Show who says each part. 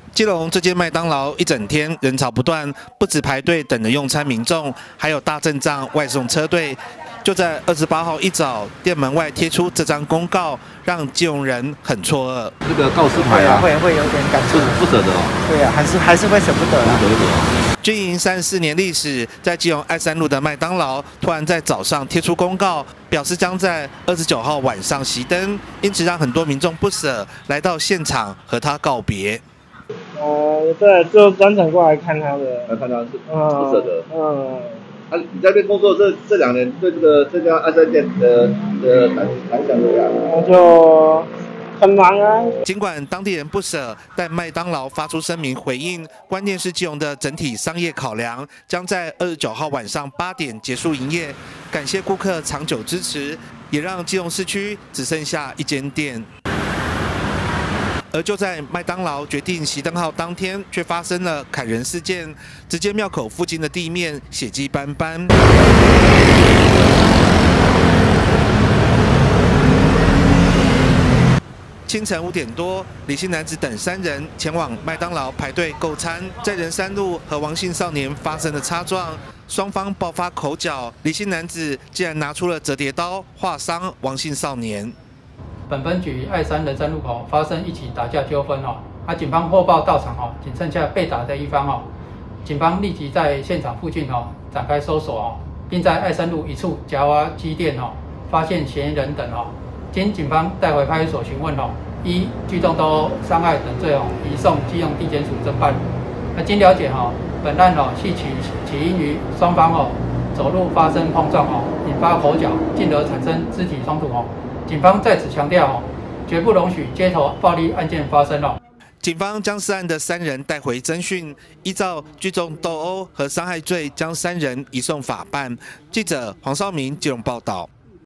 Speaker 1: 基隆这间麦当劳一整天人潮不断，不止排队等着用餐民众，还有大阵仗外送车队。就在28号一早，店门外贴出这张公告，让基隆人很错愕。
Speaker 2: 这个告示牌啊，
Speaker 3: 会有点感触，
Speaker 2: 不舍得哦。
Speaker 3: 对啊，还是会舍不得啊。
Speaker 1: 经营34年历史，在基隆爱山路的麦当劳突然在早上贴出公告，表示将在29号晚上熄灯，因此让很多民众不舍，来到现场和他告别。
Speaker 4: 对，就专程过来看他的，
Speaker 2: 来看他是不舍得。你在这边工作这2年，对这家爱山店的感想怎么样？
Speaker 4: 就很忙啊。
Speaker 1: 尽管当地人不舍，但麦当劳发出声明回应，关键是基隆的整体商业考量，将在29号晚上8点结束营业。感谢顾客长久支持，也让基隆市区只剩下1间店。而就在麦当劳决定熄灯号当天，却发生了砍人事件，直接庙口附近的地面血迹斑斑。清晨5点多，李姓男子等3人前往麦当劳排队购餐，在仁山路和王姓少年发生了擦撞，双方爆发口角，李姓男子竟然拿出了折叠刀划伤王姓少年。
Speaker 5: 本分局爱山仁山路口发生一起打架纠纷警方获报到场仅剩下被打的一方警方立即在现场附近展开搜索并在爱山路一处夹娃机店发现嫌疑人等经警方带回派出所询问依聚众斗殴、伤害等罪移送基隆地检署侦办。经了解本案系起因于双方走路发生碰撞引发口角，进而产生肢体冲突警方在此强调绝不容许街头暴力案件发生
Speaker 1: 警方将涉案的3人带回侦讯，依照聚众斗殴和伤害罪，将3人移送法办。记者黄绍明基隆报道。